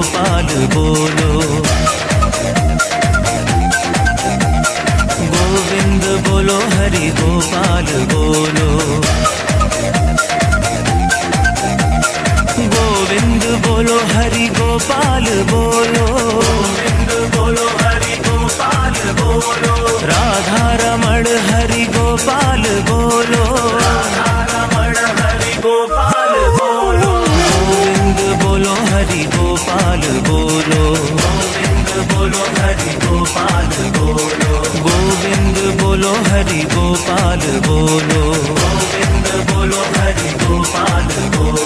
गोपाल बोलो। गोविंद बोलो हरि गोपाल बोलो। गोविंद बोलो हरि गोपाल बोलो। गोविंद बोलो हरि गोपाल बोलो। राधा रमण हरि गोपाल बोलो। राधा रमण हरि गोपाल बोलो। गोविंद बोलो हरि गोपाल बोलो। गोविंद बोलो हरि गोपाल बोलो। गोविंद बोलो हरि गोपाल बोलो। गोविंद बोलो हरि गोपाल बोलो।